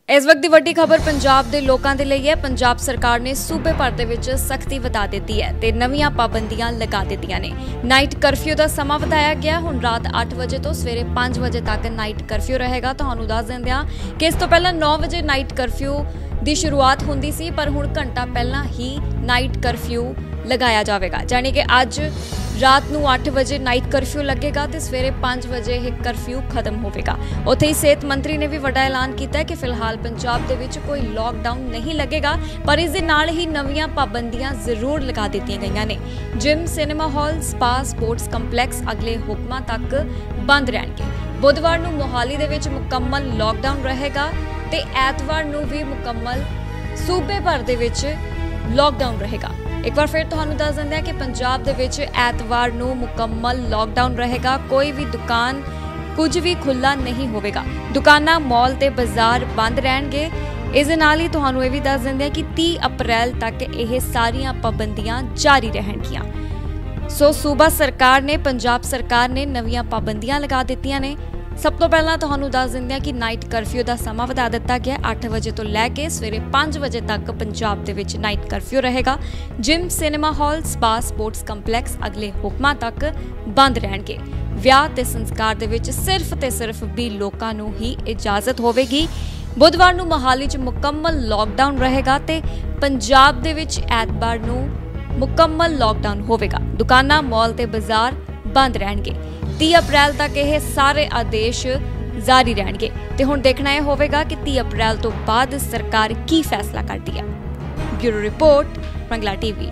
इस वक्त की वड्डी खबर पंजाब के लोगों के लिए है। पंजाब सरकार ने सूबे भर दे विच सख्ती वधा दी है ते नवीं पाबंदियां लगा दित्तियां ने। नाइट करफ्यू का समा वधाया गया। हुण रात 8 बजे तो सवेरे 5 बजे तक नाइट करफ्यू रहेगा। तुहानूं दस दिंदे हां कि इस तो पहला 9 बजे नाइट करफ्यू की शुरुआत होंदी सी, पर हुण घंटा पहला ही नाइट करफ्यू लगाया जाएगा। यानी कि अज रात नूं 8 बजे नाइट करफ्यू लगेगा तो सवेरे 5 बजे यह करफ्यू खत्म होगा। उत्थे ही सेहत मंत्री ने भी वड्डा ऐलान किया है कि फिलहाल पंजाब दे विच कोई लॉकडाउन नहीं लगेगा, पर इस दे नाल ही नवीं पाबंदियां जरूर लगा दित्तियां गईयां ने। Gym, cinema hall, spa, sports complex अगले हुक्मां तक बंद रहणगे। बुधवार नूं मोहाली दे विच मुकम्मल लॉकडाउन रहेगा ते ऐतवार नूं भी मुकम्मल सूबे भर दे विच लॉकडाउन रहेगा। एक बार फिर तुहानूं दस दिंदे हां कि पंजाब दे विच ऐतवार नूं मुकम्मल लॉकडाउन रहेगा। कोई भी दुकान कुछ भी खुला नहीं होवेगा। दुकानां, मॉल ते बाजार बंद रहणगे। इस दे नाल ही तुहानूं इह भी दस दिंदे हां कि 30 अप्रैल तक यह सारियां पाबंदियां जारी रहणगियां। सो सूबा सरकार ने, पंजाब सरकार ने नवीं पाबंदियां लगा दित्तियां ने। सब तो पहला तुहानूं दस दिंदे हां कि नाइट करफ्यू का समा वधा दिता गया। 8 बजे तो लैके सवेरे 5 बजे तक पंजाब दे विच नाइट करफ्यू रहेगा। Gym, cinema hall, spa, sports complex अगले हुक्मां तक बंद रहणगे। विआह ते संस्कार दे विच सिर्फ ते सिर्फ 20 लोकां नूं ही इजाजत होवेगी। बुधवार नूं मोहाली च मुकम्मल लॉकडाउन रहेगा ते पंजाब दे विच ऐतवार नूं मुकम्मल लॉकडाउन होवेगा। दुकानां, मॉल ते बाजार बंद रहणगे। 30 अप्रैल तक यह सारे आदेश जारी रहणगे ते हुण देखना यह होवेगा कि 30 अप्रैल तो बाद सरकार की फैसला करती है। Bureau report, Rangla TV.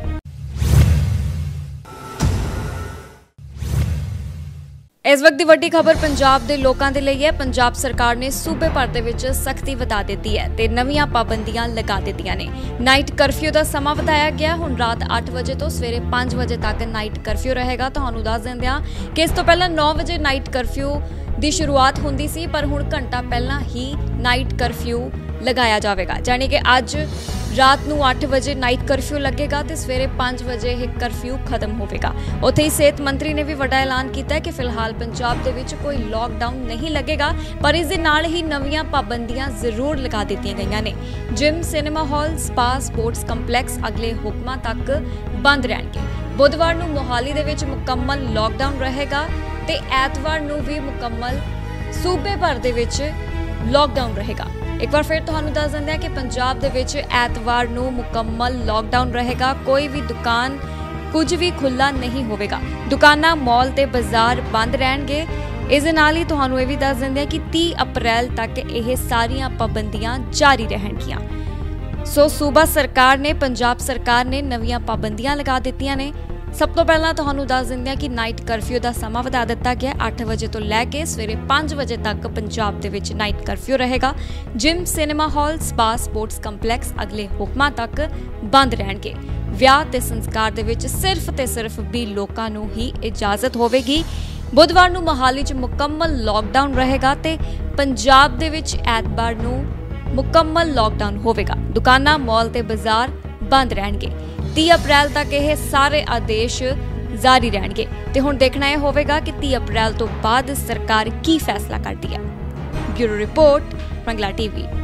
इस वक्त की वड्डी खबर पंजाब के लोगों के लिए है। पंजाब सरकार ने सूबे भर दे विच सख्ती वधा दी है ते नवीं पाबंदियां लगा दित्तियां ने। नाइट करफ्यू का समा वधाया गया। हुण रात 8 बजे तो सवेरे 5 बजे तक नाइट करफ्यू रहेगा। तुहानूं दस दिंदे हां कि इस तो पहला 9 बजे नाइट करफ्यू की शुरुआत होंदी सी, पर हुण घंटा पहला ही नाइट करफ्यू लगाया जाएगा। यानी कि अज रात नूं 8 बजे नाइट करफ्यू लगेगा तो सवेरे 5 बजे यह करफ्यू खत्म होगा। उत्थे ही सेहत मंत्री ने भी वड्डा ऐलान किया है कि फिलहाल पंजाब दे विच कोई लॉकडाउन नहीं लगेगा, पर इस दे नाल ही नवीं पाबंदियां जरूर लगा दित्तियां गईयां ने। Gym, cinema hall, spa, sports complex अगले हुक्मां तक बंद रहणगे। बुधवार नूं मोहाली दे विच मुकम्मल लॉकडाउन रहेगा ते ऐतवार नूं भी मुकम्मल सूबे भर दे विच लॉकडाउन रहेगा। एक बार फिर तुहानूं दस दिंदे हां कि पंजाब दे विच ऐतवार नूं मुकम्मल लॉकडाउन रहेगा। कोई भी दुकान कुछ भी खुला नहीं होवेगा। दुकानां, मॉल ते बाजार बंद रहणगे। इस दे नाल ही तुहानूं इह भी दस दिंदे हां कि 30 अप्रैल तक यह सारियां पाबंदियां जारी रहणगियां। सो सूबा सरकार ने, पंजाब सरकार ने नवीं पाबंदियां लगा दित्तियां ने। सब तो पहला तुहानूं दस दिंदे हां कि नाइट करफ्यू का समा वधा दिता गया। 8 बजे तो लैके सवेरे 5 बजे तक पंजाब दे विच नाइट करफ्यू रहेगा। Gym, cinema hall, spa, sports complex अगले हुक्मां तक बंद रहणगे। विआह ते संस्कार दे विच सिर्फ ते सिर्फ 20 लोकां नूं ही इजाजत होवेगी। बुधवार नूं मोहाली च मुकम्मल लॉकडाउन रहेगा ते पंजाब दे विच ऐतवार नूं मुकम्मल लॉकडाउन होवेगा। दुकानां, मॉल ते बाजार बंद रहणगे। 30 अप्रैल तक यह सारे आदेश जारी रहणगे ते हुण देखना यह होवेगा कि 30 अप्रैल तो बाद सरकार की फैसला करती है। Bureau report, Rangla TV.